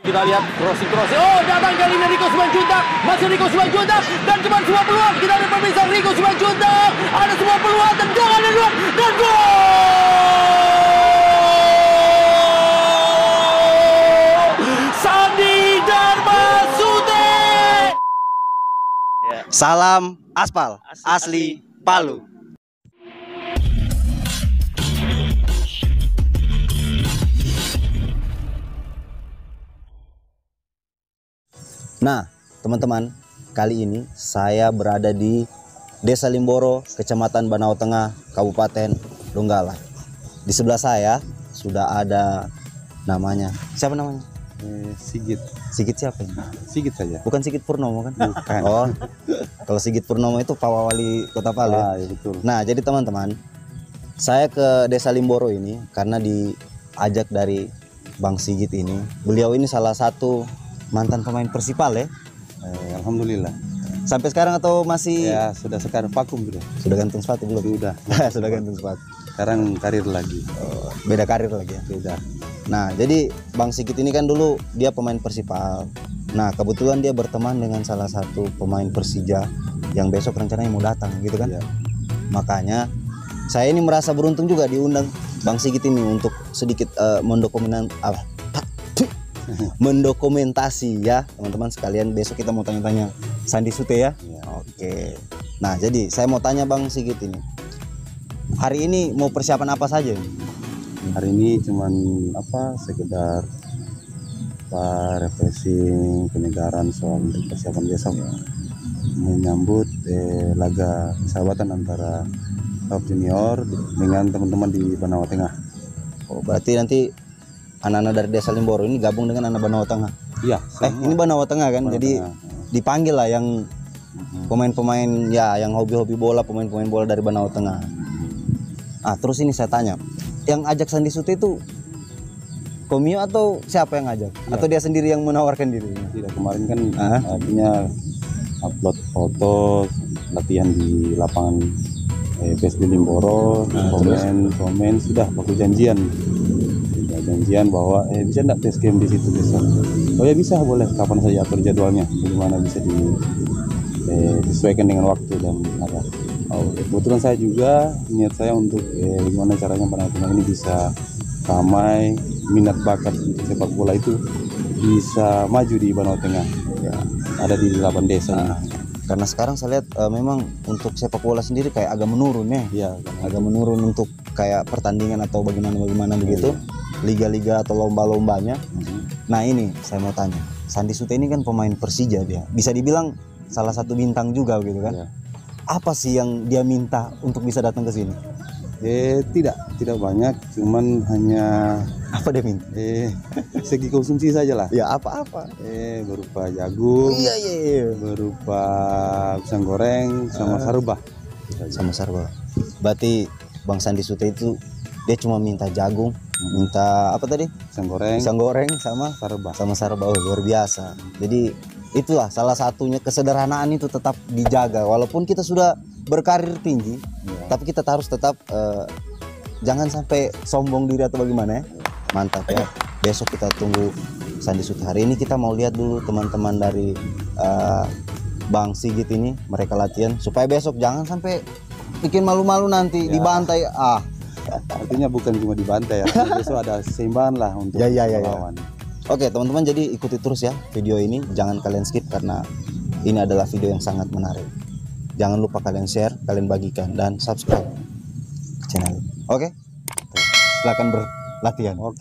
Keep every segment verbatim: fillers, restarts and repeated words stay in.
Kita lihat crossing crossing. Oh, datang kali ini Rico Simanjuntak. Masih Rico Simanjuntak dan cuma sebuah peluang. Kita ada pemirsa Rico Simanjuntak. Ada sebuah peluang, tendangan dan gol dan gol. Sandi Darmasute. Salam aspal, asli Palu. Nah, teman-teman, kali ini saya berada di Desa Limboro, Kecamatan Banao Tengah, Kabupaten Donggala. Di sebelah saya sudah ada namanya. Siapa namanya? Eh, Sigit. Sigit siapa ini? Sigit saja. Bukan Sigit Purnomo kan? Bukan. Oh, kalau Sigit Purnomo itu Pak Wali Kota Palu. Ah, ya betul. Nah, jadi teman-teman, saya ke Desa Limboro ini karena diajak dari Bang Sigit ini. Beliau ini salah satu mantan pemain Persipal ya. Eh, Alhamdulillah. Sampai sekarang atau masih? Ya sudah sekarang vakum sudah. Sudah gantung sepatu belum? Sudah. Sudah gantung sepatu. Sekarang karir lagi. Oh, beda karir lagi ya. Sudah. Nah, jadi Bang Sigit ini kan dulu dia pemain Persipal. Nah, kebetulan dia berteman dengan salah satu pemain Persija yang besok rencananya mau datang gitu kan. Ya. Makanya saya ini merasa beruntung juga diundang Bang Sigit ini untuk sedikit uh, mendokumen apa? mendokumentasi ya teman-teman sekalian. Besok kita mau tanya-tanya Sandi Sute ya. Ya. Oke. Nah, jadi saya mau tanya Bang Sigit ini. Hari ini mau persiapan apa saja? Hari ini cuman apa sekedar apa refreshing, penyegaran soal persiapan besok ya. Menyambut eh, laga persahabatan antara klub junior dengan teman-teman di Banao Tengah. Oh, berarti nanti anak-anak dari Desa Limboro ini gabung dengan anak Banao Tengah. Iya. Eh, ini Banao Tengah kan. Banao Jadi Tengah. dipanggil lah yang pemain-pemain ya yang hobi-hobi bola, pemain-pemain bola dari Banao Tengah. Ah, terus ini saya tanya, yang ajak Sandi Sute itu Komio atau siapa yang ngajak? Ya. Atau dia sendiri yang menawarkan diri? Tidak, kemarin kan uh-huh. artinya upload foto latihan di lapangan eh, P S D Limboro, nah, komen terus? komen sudah waktu janjian. janjian bahwa eh bisa enggak tes game di situ besok. Oh ya bisa, boleh, kapan saja atur jadwalnya, bagaimana bisa di eh, disesuaikan dengan waktu dan apa. Oh, kebetulan saya juga niat saya untuk eh, bagaimana caranya Banao Tengah ini bisa ramai, minat bakat untuk sepak bola itu bisa maju di Banao Tengah. Ya, ada di delapan desa. Nah, karena sekarang saya lihat uh, memang untuk sepak bola sendiri kayak agak menurun ya. Ya, agak menurun untuk kayak pertandingan atau bagaimana-bagaimana begitu. Liga-liga atau lomba-lombanya. Mm-hmm. Nah, ini saya mau tanya. Sandi Sute ini kan pemain Persija dia. Bisa dibilang salah satu bintang juga gitu kan. Ya. Apa sih yang dia minta untuk bisa datang ke sini? Eh tidak, tidak banyak, cuman hanya apa dia minta? Eh segi konsumsi saja lah. Ya apa-apa. Eh berupa jagung. Iya iya iya. Berupa pisang goreng sama uh, sarubah. Sama sarubah. Berarti Bang Sandi Sute itu dia cuma minta jagung, minta apa tadi? Pisang goreng. Pisang goreng sama sarubah. Sama sarubah. Oh, luar biasa. Jadi itulah salah satunya, kesederhanaan itu tetap dijaga walaupun kita sudah berkarir tinggi, ya. Tapi kita harus tetap uh, jangan sampai sombong diri atau bagaimana ya. Mantap ya. Besok kita tunggu Sandi Sute. Hari ini kita mau lihat dulu teman-teman dari uh, Bang Sigit ini mereka latihan supaya besok jangan sampai bikin malu-malu nanti ya. Dibantai. Ah, artinya bukan cuma dibantai ya. Besok ada seimbangan lah untuk ya, ya, ya, melawan. Ya. Oke teman-teman, jadi ikuti terus ya video ini, jangan kalian skip karena ini adalah video yang sangat menarik. Jangan lupa kalian share, kalian bagikan dan subscribe ke channel ini. Oke, silakan berlatihan. Oke.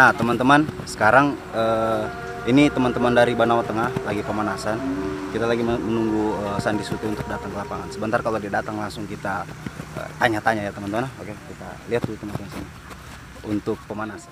Nah teman-teman, sekarang uh, ini teman-teman dari Banawa Tengah lagi pemanasan. Kita lagi menunggu uh, Sandi Sute untuk datang ke lapangan. Sebentar kalau dia datang langsung kita tanya-tanya uh, ya teman-teman. Oke, kita lihat dulu teman-teman sini untuk pemanasan.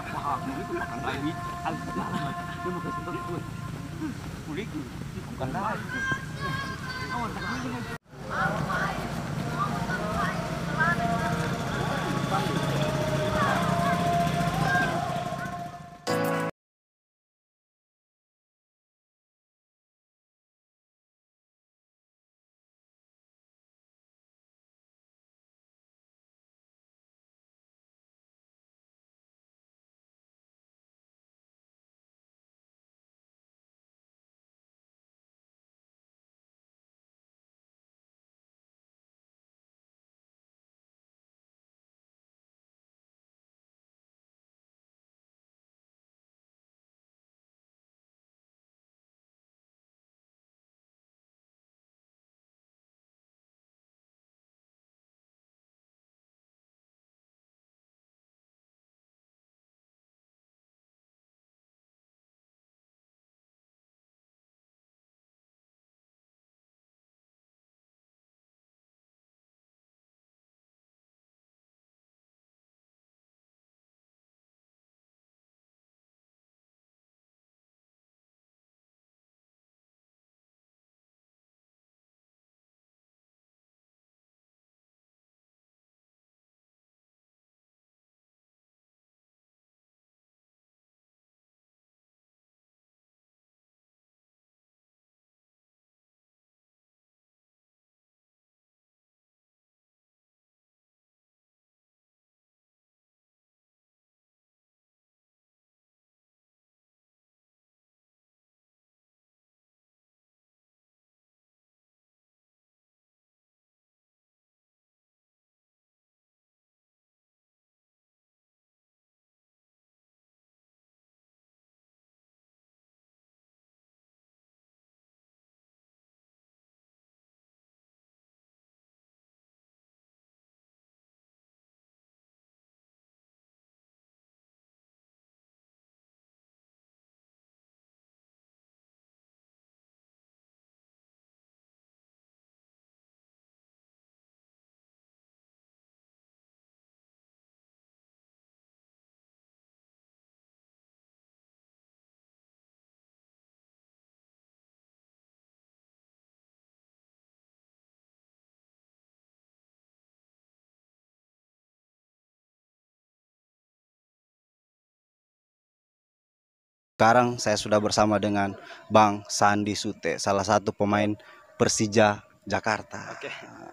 Sekarang saya sudah bersama dengan Bang Sandi Sute, salah satu pemain Persija Jakarta. Oke.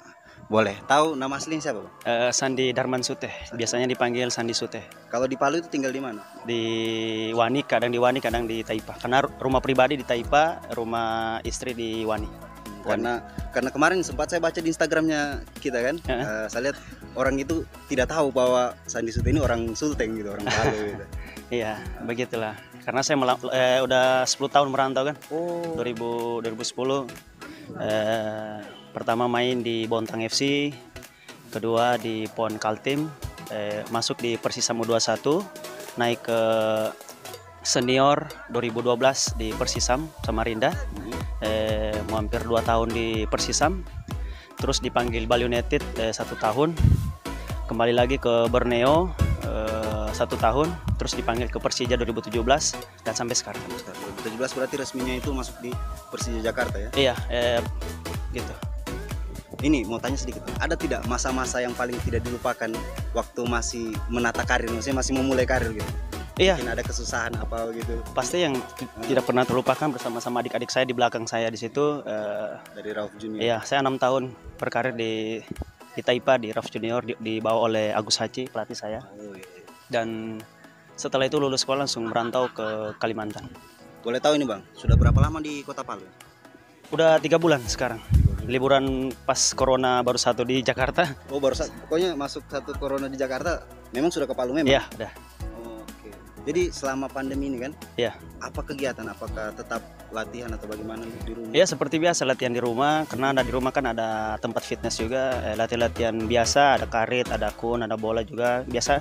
Boleh tahu nama aslinya siapa, Bang? Uh, Sandi Darman Sute, biasanya dipanggil Sandi Sute. Kalau di Palu itu tinggal di mana? Di Wani, kadang di Wani, kadang di Taipa. Karena rumah pribadi di Taipa, rumah istri di Wani. Karena karena kemarin sempat saya baca di Instagramnya kita kan, uh -huh. uh, saya lihat orang itu tidak tahu bahwa Sandi Sute ini orang Sulteng gitu, orang Palu gitu. Iya, begitulah. Karena saya eh, udah sepuluh tahun merantau kan. Oh. dua ribu sepuluh eh, pertama main di Bontang F C, kedua di Pon Kaltim, eh, masuk di Persisam U dua puluh satu, naik ke senior dua ribu dua belas di Persisam Samarinda. Eh, mau hampir dua tahun di Persisam. Terus dipanggil Bali United eh, satu tahun. Kembali lagi ke Borneo eh, satu tahun, terus dipanggil ke Persija dua ribu tujuh belas dan sampai sekarang. dua ribu tujuh belas berarti resminya itu masuk di Persija Jakarta ya? Iya, eh, gitu. Ini mau tanya sedikit, ada tidak masa-masa yang paling tidak dilupakan waktu masih menata karir, maksudnya masih memulai karir gitu? Iya. Mungkin ada kesusahan apa gitu? Pasti yang tidak pernah terlupakan bersama-sama adik-adik saya di belakang saya di situ. Eh, Dari Rauf Junior. Iya, saya enam tahun berkarir di di Taipa di Rauf Junior, di, dibawa oleh Agus Haci pelatih saya. Oh, iya. Dan setelah itu lulus sekolah langsung merantau ke Kalimantan. Boleh tahu ini Bang, sudah berapa lama di Kota Palu? Udah tiga bulan sekarang. Liburan pas corona baru satu di Jakarta. Oh baru satu, pokoknya masuk satu corona di Jakarta, memang sudah ke Palu memang? Iya, udah. Oh, oke. Jadi selama pandemi ini kan? Iya. Apa kegiatan? Apakah tetap latihan atau bagaimana di rumah? Iya seperti biasa latihan di rumah, karena ada di rumah kan ada tempat fitness juga, eh, latihan-latihan biasa, ada karet, ada kun, ada bola juga biasa.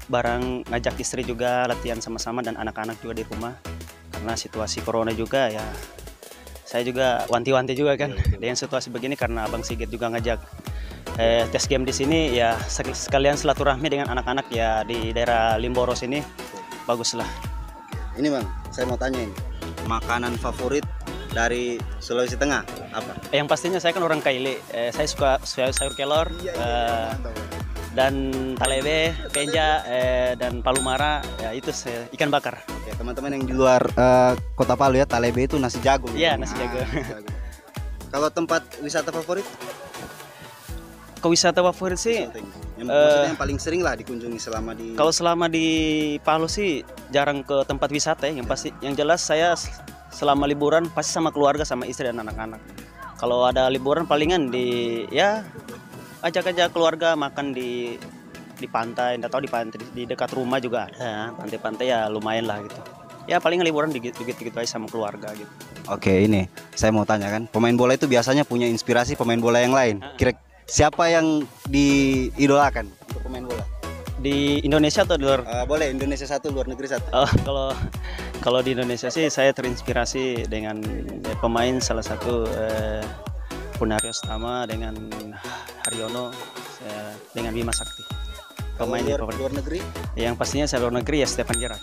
bareng ngajak istri juga latihan sama-sama dan anak-anak juga di rumah. Karena situasi corona juga ya, saya juga wanti-wanti juga kan dengan situasi begini, karena Abang Sigit juga ngajak eh, tes game di sini ya, sekalian silaturahmi dengan anak-anak ya di daerah Limboro sini, bagus lah. Ini Bang, saya mau tanya ini, makanan favorit dari Sulawesi Tengah apa? Yang pastinya saya kan orang Kaili, eh, saya suka sayur, sayur kelor, eh, dan talebe, penja, eh, dan palu mara, ya itu saya, ikan bakar. Oke, teman-teman yang di luar uh, kota Palu ya, talebe itu nasi jagung. Iya, nasi jagung. Ah, kalau tempat wisata favorit? Ke wisata favorit sih, yang, uh, yang paling sering lah dikunjungi selama di. Kalau selama di Palu sih jarang ke tempat wisata ya. Yang pasti, yang jelas saya selama liburan pasti sama keluarga, sama istri dan anak-anak. Kalau ada liburan palingan di ya ajak-ajak keluarga makan di di pantai, enggak tahu di pantai di dekat rumah juga ada pantai-pantai ya, lumayan lah gitu. Ya paling liburan dikit-dikit aja sama keluarga gitu. Oke, ini saya mau tanya kan, pemain bola itu biasanya punya inspirasi pemain bola yang lain. Kira siapa yang diidolakan untuk pemain bola? Di Indonesia atau di luar? Uh, boleh Indonesia satu, luar negeri satu. Oh, kalau kalau di Indonesia sih saya terinspirasi dengan ya, pemain salah satu eh, Punario Stama dengan Haryono, eh, dengan Bima Sakti. Pemain luar, luar negeri? Yang pastinya saya luar negeri ya Stefan Gerrard.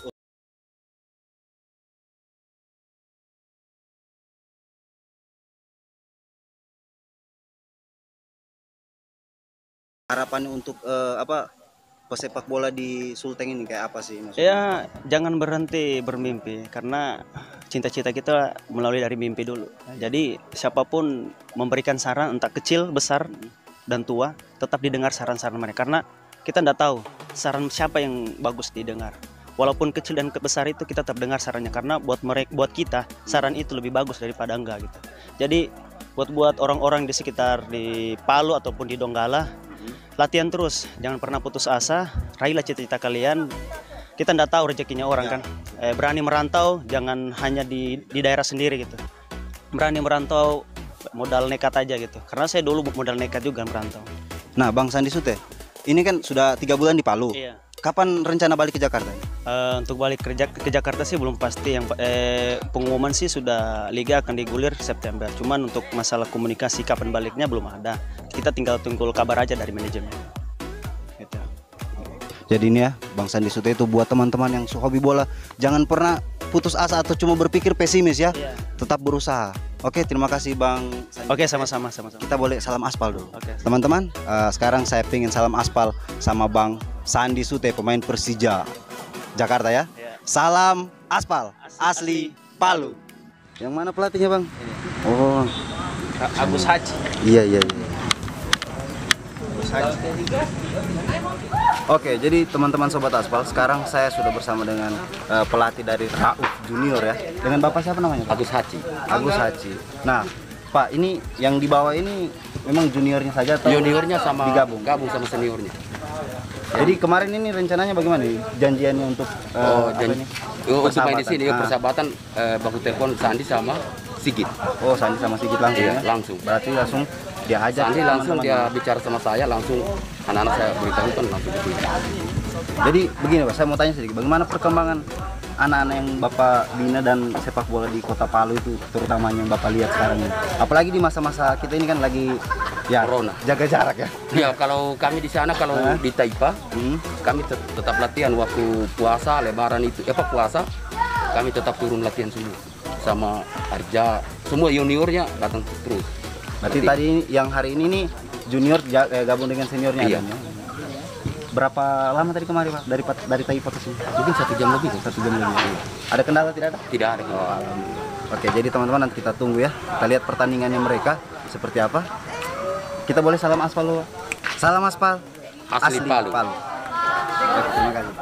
Harapannya untuk uh, apa pesepak bola di Sulteng ini kayak apa sih maksudnya? Ya jangan berhenti bermimpi, karena cita-cita kita melalui dari mimpi dulu. Jadi siapapun memberikan saran, entah kecil, besar, dan tua, tetap didengar saran-saran mereka. Karena kita tidak tahu saran siapa yang bagus didengar. Walaupun kecil dan besar itu kita tetap dengar sarannya, karena buat mereka, buat kita saran itu lebih bagus daripada enggak gitu. Jadi buat buat orang-orang di sekitar di Palu ataupun di Donggala, latihan terus, jangan pernah putus asa, raihlah cita-cita kalian. Kita tidak tahu rezekinya orang kan. Eh, berani merantau, jangan hanya di di daerah sendiri gitu. Berani merantau, modal nekat aja gitu. Karena saya dulu modal nekat juga merantau. Nah, Bang Sandi Sute, ini kan sudah tiga bulan di Palu. Iya. Kapan rencana balik ke Jakarta? Uh, untuk balik ke, Jak ke Jakarta sih belum pasti. Yang eh, pengumuman sih sudah liga akan digulir September. Cuman untuk masalah komunikasi kapan baliknya belum ada. Kita tinggal tunggu kabar aja dari manajemen. Gitu. Jadi ini ya, Bang Sandi Sute itu buat teman-teman yang hobi bola, jangan pernah putus asa atau cuma berpikir pesimis ya. Iya. Tetap berusaha. Oke, terima kasih Bang Sandi. Oke, sama-sama, sama-sama. Kita boleh salam aspal dulu. Oke. Teman-teman, uh, sekarang saya pengen salam aspal sama Bang Sandi Sute, pemain Persija Jakarta ya. Iya. Salam aspal, asli, asli Palu. Yang mana pelatihnya Bang? Ini. Oh, Agus Haji. Iya, iya, iya. Oke, jadi teman-teman sobat aspal, sekarang saya sudah bersama dengan uh, pelatih dari Rauf Junior ya. Dengan Bapak siapa namanya? Agus Haji. Agus Haji. Nah, Pak, ini yang di bawah ini memang juniornya saja atau juniornya sama digabung? Gabung sama seniornya. Jadi kemarin ini rencananya bagaimana nih? Janjiannya untuk uh, oh, janji, oh, untuk main di sini, ah. persahabatan eh, baku telepon Sandi sama Sigit. Oh, Sandi sama Sigit langsung iya, ya? Langsung. Berarti langsung dia ajar. Sandi langsung dia bicara sama saya, langsung anak-anak saya beritahukan langsung ke sini. Jadi begini Pak, saya mau tanya sedikit, bagaimana perkembangan anak-anak yang Bapak bina dan sepak bola di Kota Palu itu, terutama yang Bapak lihat sekarang ini? Apalagi di masa-masa kita ini kan lagi ya corona, jaga jarak ya. Ya kalau kami di sana, kalau nah. di Taipa, hmm. kami tet tetap latihan waktu puasa, lebaran itu, apa puasa, kami tetap turun latihan semua sama Arja, semua juniornya datang terus. Berarti tadi yang hari ini nih junior gabung dengan seniornya. Iya. Kan, ya? Berapa lama tadi kemarin Pak dari dari Taipa ke sini? Mungkin satu jam lebih. Satu jam lebih. Iya. Ada kendala tidak ada? Tidak ada. Oh, oke, jadi teman-teman nanti kita tunggu ya. Kita lihat pertandingannya mereka seperti apa. Kita boleh salam aspal dulu. Salam aspal. Asli, Asli Palu. Palu. Oke, terima kasih.